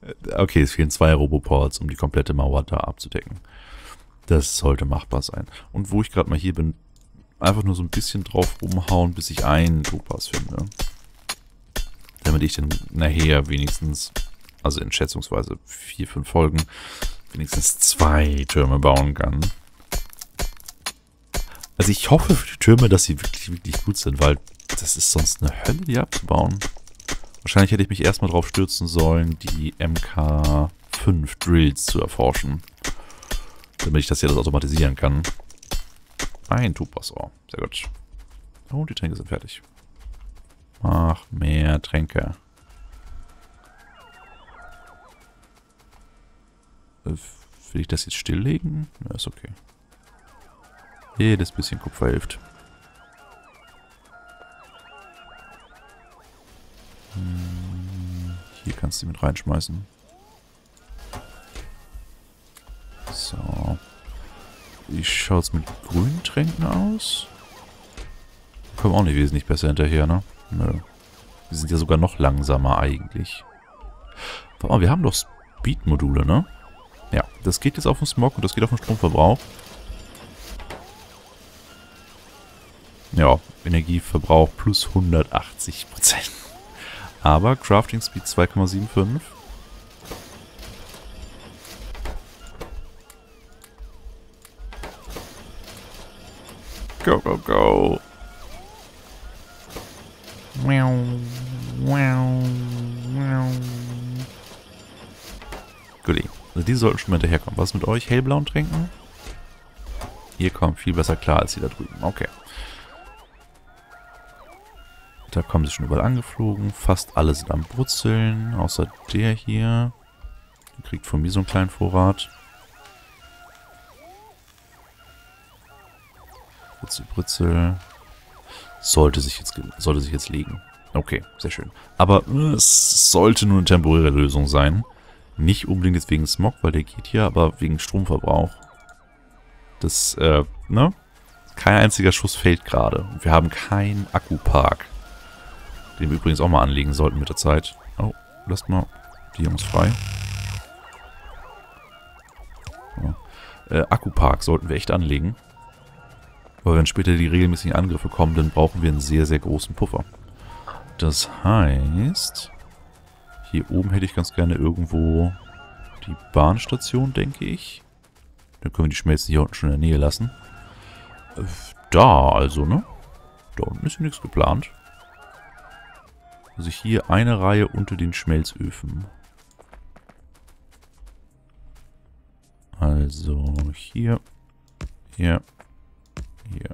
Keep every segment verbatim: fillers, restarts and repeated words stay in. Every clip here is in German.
Okay, es fehlen zwei Roboports, um die komplette Mauer da abzudecken. Das sollte machbar sein. Und wo ich gerade mal hier bin, einfach nur so ein bisschen drauf rumhauen, bis ich einen Topaz finde. Damit ich dann nachher wenigstens, also in schätzungsweise vier, fünf Folgen, wenigstens zwei Türme bauen kann. Also ich hoffe für die Türme, dass sie wirklich, wirklich gut sind, weil das ist sonst eine Hölle, die abzubauen. Wahrscheinlich hätte ich mich erstmal drauf stürzen sollen, die M K fünf Drills zu erforschen. Damit ich das hier alles automatisieren kann. Ein Topaz, oh, sehr gut. Oh, die Tränke sind fertig. Mach mehr Tränke. Äh, will ich das jetzt stilllegen? Ja, ist okay. Jedes bisschen Kupfer hilft. Hm, hier kannst du mit reinschmeißen. So. Wie schaut es mit grünen Tränken aus? Kommen auch nicht wesentlich besser hinterher, ne? Nö. Die sind ja sogar noch langsamer eigentlich. Warte mal, wir haben doch Speed-Module, ne? Ja, das geht jetzt auf den Smog und das geht auf den Stromverbrauch. Ja, Energieverbrauch plus hundertachtzig Prozent. Aber Crafting Speed zwei Komma fünfundsiebzig. Go, go, go. Miau, miau, miau. Goodie. Also die sollten schon mal hinterherkommen. Was mit euch? Hellblauen Tränken? Ihr kommt viel besser klar als die da drüben. Okay. Da kommen sie schon überall angeflogen. Fast alle sind am Brutzeln. Außer der hier. Der kriegt von mir so einen kleinen Vorrat. Brutzel, Brutzel. Sollte sich jetzt, sollte sich jetzt legen. Okay, sehr schön. Aber äh, es sollte nur eine temporäre Lösung sein. Nicht unbedingt jetzt wegen Smog, weil der geht hier, aber wegen Stromverbrauch. Das, äh, ne? Kein einziger Schuss fällt gerade. Wir haben keinen Akkupark. Den wir übrigens auch mal anlegen sollten mit der Zeit. Oh, lasst mal die Jungs frei. So. Äh, Akkupark sollten wir echt anlegen. Weil wenn später die regelmäßigen Angriffe kommen, dann brauchen wir einen sehr, sehr großen Puffer. Das heißt, hier oben hätte ich ganz gerne irgendwo die Bahnstation, denke ich. Dann können wir die Schmelzen hier unten schon in der Nähe lassen. Äh, da also, ne? Da unten ist hier nichts geplant. Also hier eine Reihe unter den Schmelzöfen. Also hier, hier, hier.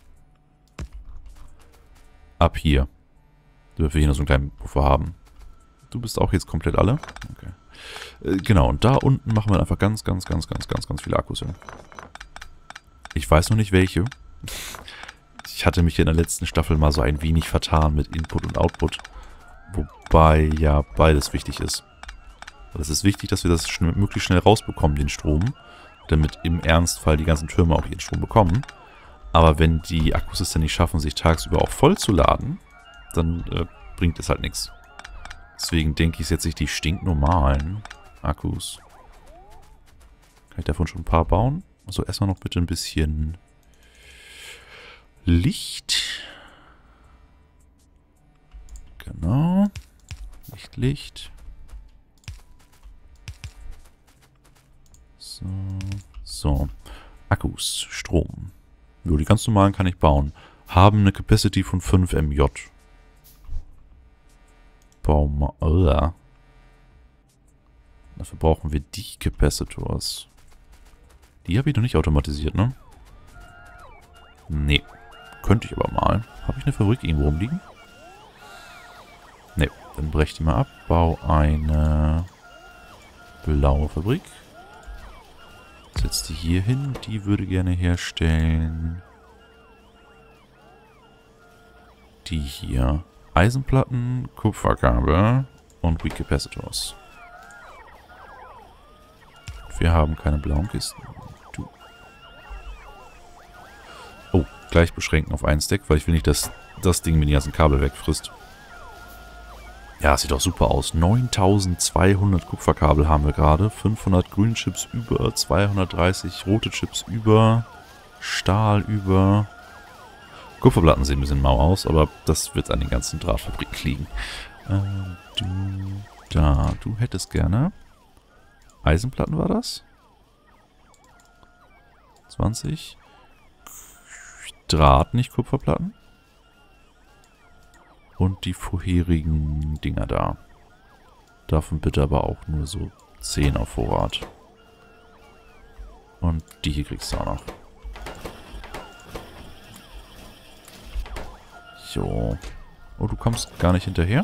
Ab hier. Dürfen wir hier noch so einen kleinen Puffer haben. Du bist auch jetzt komplett alle? Okay. Äh, genau, und da unten machen wir einfach ganz, ganz, ganz, ganz, ganz, ganz viele Akkus hin. Ich weiß noch nicht welche. Ich hatte mich in der letzten Staffel mal so ein wenig vertan mit Input und Output. Wobei ja beides wichtig ist. Es ist wichtig, dass wir das schnell, möglichst schnell rausbekommen, den Strom. Damit im Ernstfall die ganzen Türme auch ihren Strom bekommen. Aber wenn die Akkus es dann nicht schaffen, sich tagsüber auch voll zu laden, dann äh, bringt es halt nichts. Deswegen denke ich, setze ich die stinknormalen Akkus. Kann ich davon schon ein paar bauen? Also erstmal noch bitte ein bisschen Licht. Genau. Licht, Licht. So. So. Akkus. Strom. Nur die ganz normalen kann ich bauen. Haben eine Capacity von fünf Megawatt. Bauen mal. Oh. Dafür brauchen wir die Capacitors. Die habe ich noch nicht automatisiert, ne? Nee. Könnte ich aber mal. Habe ich eine Fabrik irgendwo rumliegen? Ne. Dann breche die mal ab. Bau eine blaue Fabrik. Setz die hier hin. Die würde gerne herstellen. Die hier. Eisenplatten, Kupferkabel und Weak Capacitors. Wir haben keine blauen Kisten. Du. Oh, gleich beschränken auf ein Stack, weil ich will nicht, dass das Ding mir die ganzen Kabel wegfrisst. Ja, sieht doch super aus. neuntausendzweihundert Kupferkabel haben wir gerade. fünfhundert grüne Chips über. zweihundertdreißig rote Chips über. Stahl über. Kupferplatten sehen ein bisschen mau aus, aber das wird an den ganzen Drahtfabriken liegen. Äh, du, da, du hättest gerne... Eisenplatten war das? zwanzig. Draht, nicht Kupferplatten. Und die vorherigen Dinger da. Davon bitte aber auch nur so zehn auf Vorrat. Und die hier kriegst du auch noch. So. Oh, du kommst gar nicht hinterher?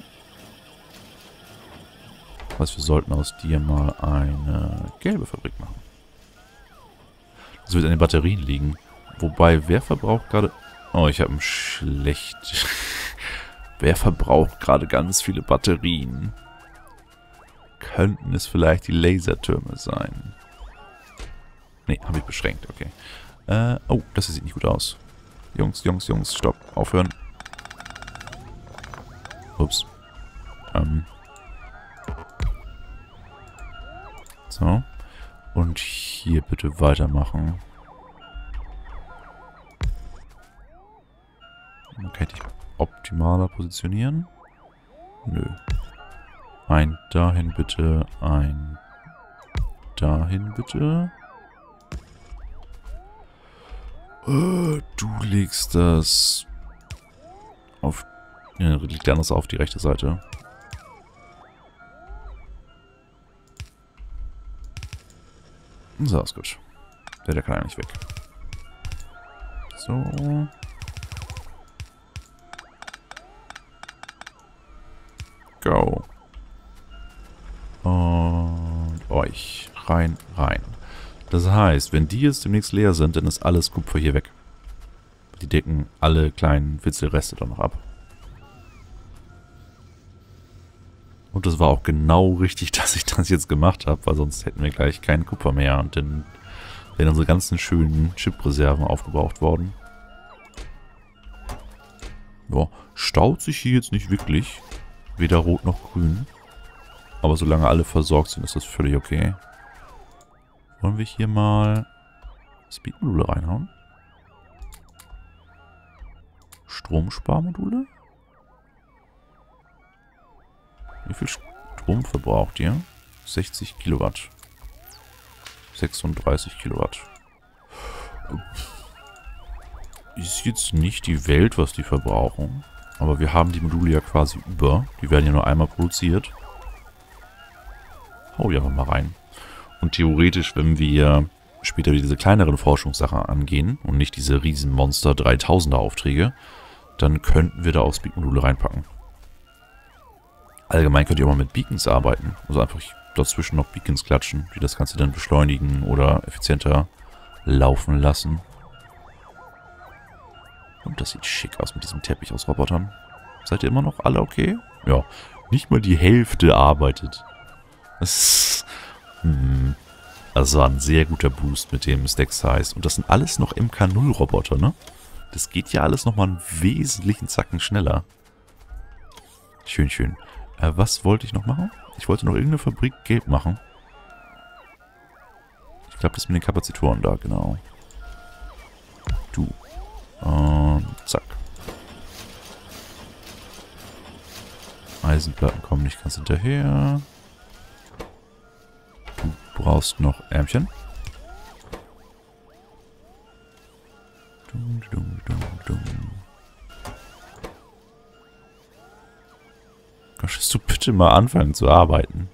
Was, wir sollten aus dir mal eine gelbe Fabrik machen. Das wird an den Batterien liegen. Wobei, wer verbraucht gerade... Oh, ich habe ein schlecht... Wer verbraucht gerade ganz viele Batterien? Könnten es vielleicht die Lasertürme sein? Ne, habe ich beschränkt, okay. Äh, oh, das sieht nicht gut aus. Jungs, Jungs, Jungs, stopp, aufhören. Ups. Ähm. So. Und hier bitte weitermachen. Okay, ich optimaler positionieren? Nö. Ein dahin bitte, ein dahin bitte. Äh, du legst das auf... Ja, liegt anders auf die rechte Seite. So, ist gut. Der, der kann eigentlich weg. So. Go. Und euch. Rein, rein. Das heißt, wenn die jetzt demnächst leer sind, dann ist alles Kupfer hier weg. Die decken alle kleinen Witzelreste dann noch ab. Und das war auch genau richtig, dass ich das jetzt gemacht habe, weil sonst hätten wir gleich keinen Kupfer mehr und dann wären unsere ganzen schönen Chip-Reserven aufgebraucht worden. Ja, staut sich hier jetzt nicht wirklich. Weder rot noch grün. Aber solange alle versorgt sind, ist das völlig okay. Wollen wir hier mal Speedmodule reinhauen? Stromsparmodule? Wie viel Strom verbraucht ihr? sechzig Kilowatt. sechsunddreißig Kilowatt. Ist jetzt nicht die Welt, was die verbrauchen. Aber wir haben die Module ja quasi über. Die werden ja nur einmal produziert. Hau die einfach mal rein. Und theoretisch, wenn wir später wieder diese kleineren Forschungssachen angehen und nicht diese riesen Monster dreitausender Aufträge, dann könnten wir da auch Speed-Module reinpacken. Allgemein könnt ihr auch mal mit Beacons arbeiten. Also einfach dazwischen noch Beacons klatschen, die das Ganze dann beschleunigen oder effizienter laufen lassen. Und das sieht schick aus mit diesem Teppich aus Robotern. Seid ihr immer noch alle okay? Ja, nicht mal die Hälfte arbeitet. Das ist, hm, das war ein sehr guter Boost mit dem Stack Size. Und das sind alles noch M K null Roboter, ne? Das geht ja alles nochmal einen wesentlichen Zacken schneller. Schön, schön. Äh, was wollte ich noch machen? Ich wollte noch irgendeine Fabrik gelb machen. Ich glaube, das ist mit den Kapazitoren da, genau. Du. Und zack. Eisenplatten kommen nicht ganz hinterher. Du brauchst noch Ärmchen. Dum, dum, dum, dum. Kannst du bitte mal anfangen zu arbeiten?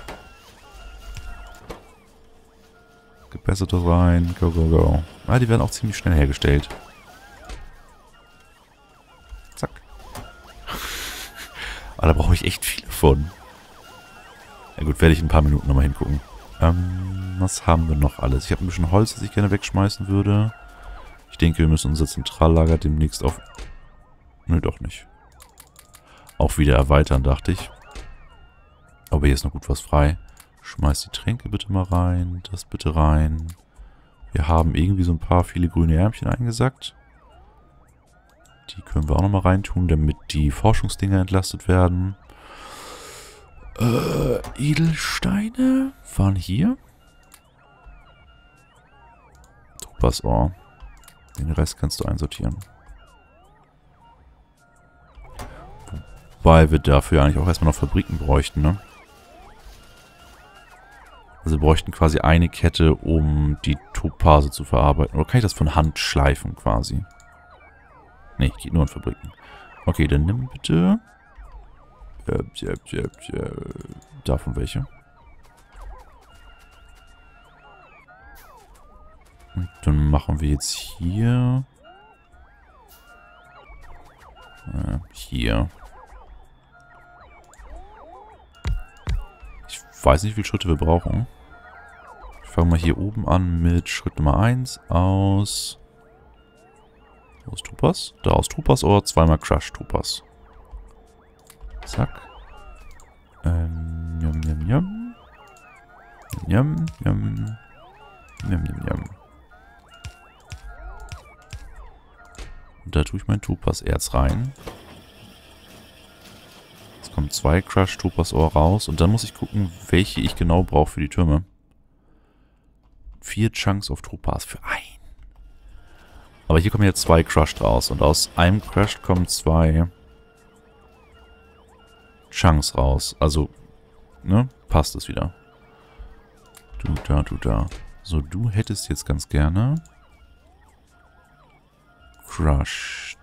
Gebessert das rein. Go, go, go. Ah, die werden auch ziemlich schnell hergestellt. Zack. Aber da brauche ich echt viele von. Ja gut, werde ich in ein paar Minuten nochmal hingucken. Ähm, was haben wir noch alles? Ich habe ein bisschen Holz, das ich gerne wegschmeißen würde. Ich denke, wir müssen unser Zentrallager demnächst auf... Nö, doch nicht. Auch wieder erweitern, dachte ich. Aber hier ist noch gut was frei. Schmeiß die Tränke bitte mal rein. Das bitte rein. Wir haben irgendwie so ein paar viele grüne Ärmchen eingesackt. Die können wir auch nochmal reintun, damit die Forschungsdinger entlastet werden. Äh, Edelsteine waren hier. Topasohr. Den Rest kannst du einsortieren. Wobei wir dafür eigentlich auch erstmal noch Fabriken bräuchten, ne? Also wir bräuchten quasi eine Kette, um die Topase zu verarbeiten. Oder kann ich das von Hand schleifen quasi? Ne, geht nur in Fabriken. Okay, dann nimm bitte... Davon welche. Und dann machen wir jetzt hier... Äh, hier. Ich weiß nicht, wie viele Schritte wir brauchen. Ich fange mal hier oben an mit Schritt Nummer eins aus... Aus Topas? Da aus Topasohr, zweimal Crush Topas. Zack. Ähm, yum, yum, yum. Yum, yum. Yum, yum, yum. Und da tue ich mein Topas-Erz rein. Jetzt kommen zwei Crush Topasohr raus. Und dann muss ich gucken, welche ich genau brauche für die Türme. Vier Chunks of Topas für ein. Aber hier kommen jetzt zwei Crushed raus. Und aus einem Crushed kommen zwei Chunks raus. Also, ne? Passt es wieder. Du da, du da. So, du hättest jetzt ganz gerne Crushed.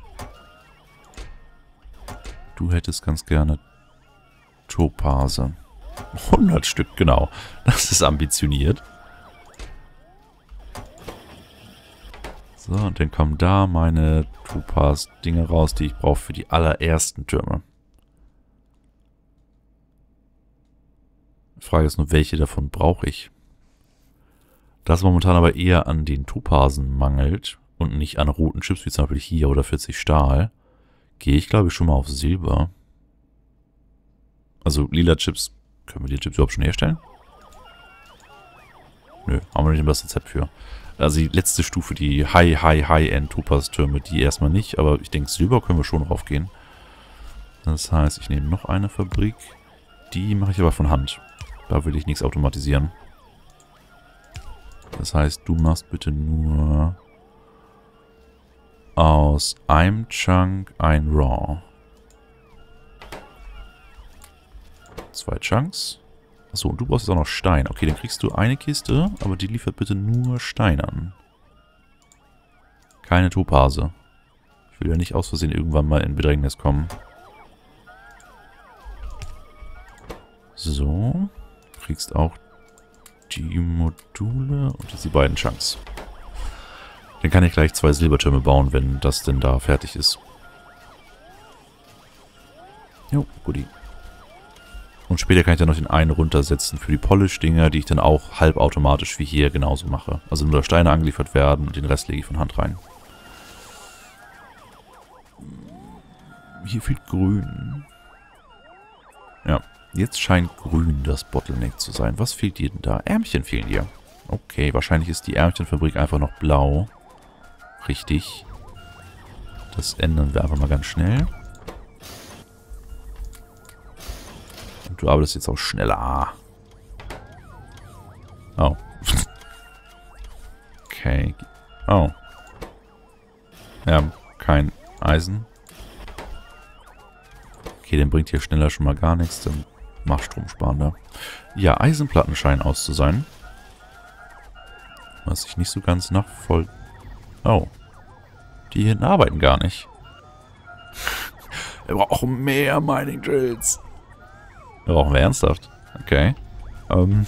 Du hättest ganz gerne Topase. hundert Stück, genau. Das ist ambitioniert. So, und dann kommen da meine Topaz-Dinge raus, die ich brauche für die allerersten Türme. Die Frage ist nur, welche davon brauche ich? Da es momentan aber eher an den Topasen mangelt und nicht an roten Chips, wie zum Beispiel hier oder vierzig Stahl, gehe ich glaube ich schon mal auf Silber. Also lila Chips, können wir die Chips überhaupt schon herstellen? Nö, haben wir nicht das Rezept für. Also die letzte Stufe, die High, High, High-End Topaz-Türme, die erstmal nicht, aber ich denke, Silber können wir schon raufgehen. Das heißt, ich nehme noch eine Fabrik. Die mache ich aber von Hand. Da will ich nichts automatisieren. Das heißt, du machst bitte nur aus einem Chunk ein Raw. Zwei Chunks. Achso, und du brauchst jetzt auch noch Stein. Okay, dann kriegst du eine Kiste, aber die liefert bitte nur Stein an. Keine Topase. Ich will ja nicht aus Versehen irgendwann mal in Bedrängnis kommen. So. Du kriegst auch die Module und diese beiden Chunks. Dann kann ich gleich zwei Silbertürme bauen, wenn das denn da fertig ist. Jo, guti. Und später kann ich dann noch den einen runtersetzen für die Polish-Dinger, die ich dann auch halbautomatisch wie hier genauso mache. Also nur Steine angeliefert werden und den Rest lege ich von Hand rein. Hier fehlt Grün. Ja, jetzt scheint Grün das Bottleneck zu sein. Was fehlt dir denn da? Ärmchen fehlen dir. Okay, wahrscheinlich ist die Ärmchenfabrik einfach noch blau. Richtig. Das ändern wir einfach mal ganz schnell. Du arbeitest jetzt auch schneller. Oh. Okay. Oh. Ja, kein Eisen. Okay, dann bringt hier schneller schon mal gar nichts. Dann mach Strom sparen da. Ja, Eisenplatten scheinen aus zu sein. Was ich nicht so ganz nachvoll... Oh. Die hier hinten arbeiten gar nicht. Wir brauchen mehr Mining Drills. Brauchen wir ernsthaft? Okay. Ähm.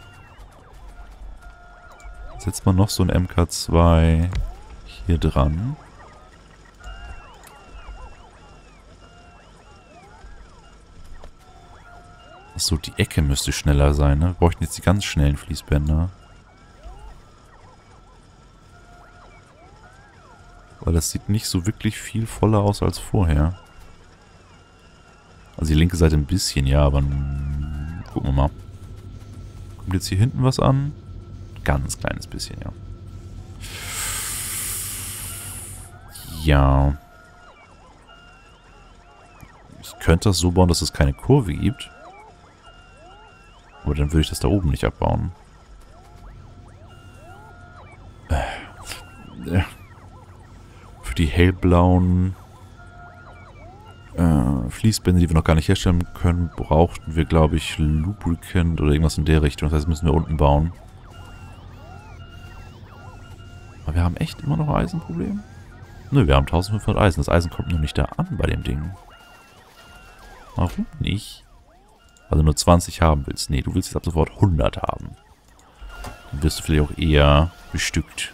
Setzt man noch so ein M K zwei hier dran. Achso, die Ecke müsste schneller sein, ne? Wir bräuchten jetzt die ganz schnellen Fließbänder. Weil das sieht nicht so wirklich viel voller aus als vorher. Also die linke Seite ein bisschen, ja, aber gucken wir mal. Kommt jetzt hier hinten was an? Ganz kleines bisschen, ja. Ja. Ich könnte das so bauen, dass es keine Kurve gibt. Aber dann würde ich das da oben nicht abbauen. Äh, für die hellblauen äh, Fließbände, die wir noch gar nicht herstellen können, brauchten wir, glaube ich, Lubricant oder irgendwas in der Richtung. Das heißt, müssen wir unten bauen. Aber wir haben echt immer noch ein Eisenproblem? Nö, wir haben eintausendfünfhundert Eisen. Das Eisen kommt nur nicht da an bei dem Ding. Warum nicht? Weil du nur zwanzig haben willst. Nee, du willst jetzt ab sofort hundert haben. Dann wirst du vielleicht auch eher bestückt.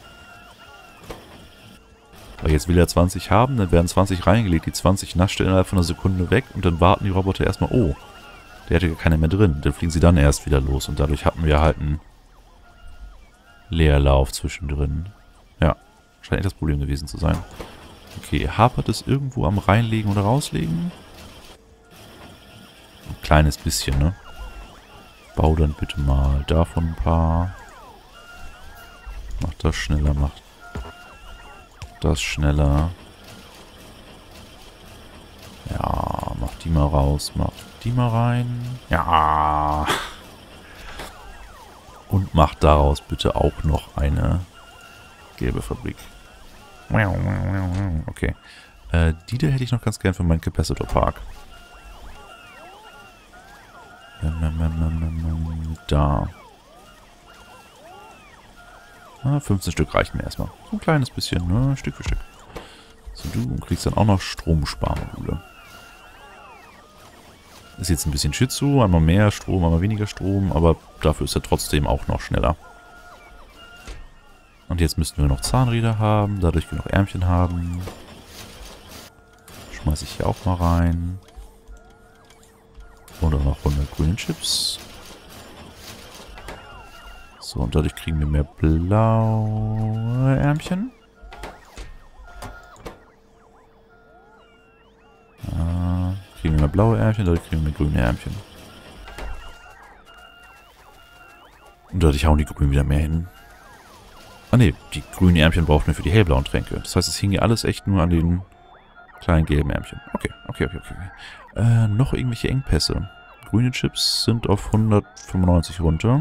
Weil jetzt will er zwanzig haben, dann werden zwanzig reingelegt. Die zwanzig nascht er innerhalb von einer Sekunde weg und dann warten die Roboter erstmal, oh, der hatte ja keine mehr drin. Dann fliegen sie dann erst wieder los und dadurch hatten wir halt einen Leerlauf zwischendrin. Ja, scheint echt das Problem gewesen zu sein. Okay, hapert es irgendwo am Reinlegen oder Rauslegen? Ein kleines bisschen, ne? Bau dann bitte mal davon ein paar. Mach das schneller, mach das schneller. Ja, mach die mal raus, mach die mal rein. Ja. Und mach daraus bitte auch noch eine gelbe Fabrik. Okay. Äh, die da hätte ich noch ganz gern für meinen Capacitor Park. Da. Ah, fünfzehn Stück reichen mir erstmal. So ein kleines bisschen, ne? Stück für Stück. So, du kriegst dann auch noch Stromsparmodule. Ist jetzt ein bisschen Shitsu, einmal mehr Strom, einmal weniger Strom, aber dafür ist er trotzdem auch noch schneller. Und jetzt müssten wir noch Zahnräder haben, dadurch genug Ärmchen haben. Schmeiße ich hier auch mal rein. Und auch noch hundert grüne Chips. So, und dadurch kriegen wir mehr blaue Ärmchen. Ah, kriegen wir mehr blaue Ärmchen, dadurch kriegen wir mehr grüne Ärmchen. Und dadurch hauen die Grünen wieder mehr hin. Ah ne, die grünen Ärmchen brauchen wir für die hellblauen Tränke. Das heißt, es hing hier alles echt nur an den kleinen gelben Ärmchen. Okay, okay, okay, okay. Äh, noch irgendwelche Engpässe. Grüne Chips sind auf hundertfünfundneunzig runter.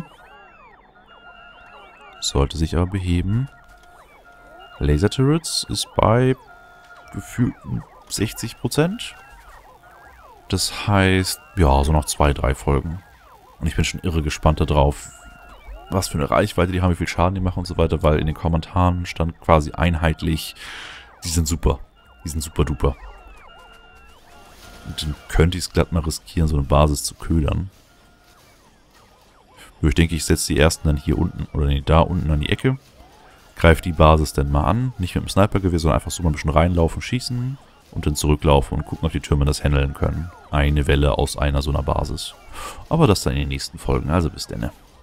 Sollte sich aber beheben. Laser Turrets ist bei gefühlten sechzig Prozent. Das heißt, ja, so noch zwei, drei Folgen. Und ich bin schon irre gespannt darauf, was für eine Reichweite die haben, wie viel Schaden die machen und so weiter, weil in den Kommentaren stand quasi einheitlich, die sind super. Die sind super duper. Und dann könnte ich es glatt mal riskieren, so eine Basis zu ködern. Nur ich denke, ich setze die ersten dann hier unten, oder nee, da unten an die Ecke. Greife die Basis dann mal an. Nicht mit dem Snipergewehr, sondern einfach so mal ein bisschen reinlaufen, schießen. Und dann zurücklaufen und gucken, ob die Türme das handeln können. Eine Welle aus einer so einer Basis. Aber das dann in den nächsten Folgen. Also bis dann.